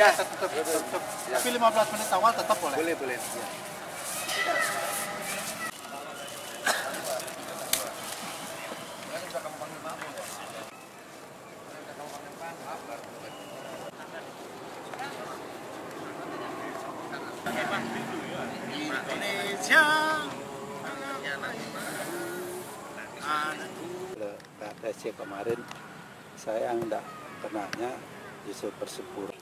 Ya, tetap. Ya. Tapi 15 menit awal tetap boleh? Boleh. Ya. Indonesia. PSC kemarin saya enggak kenanya justru Persipura.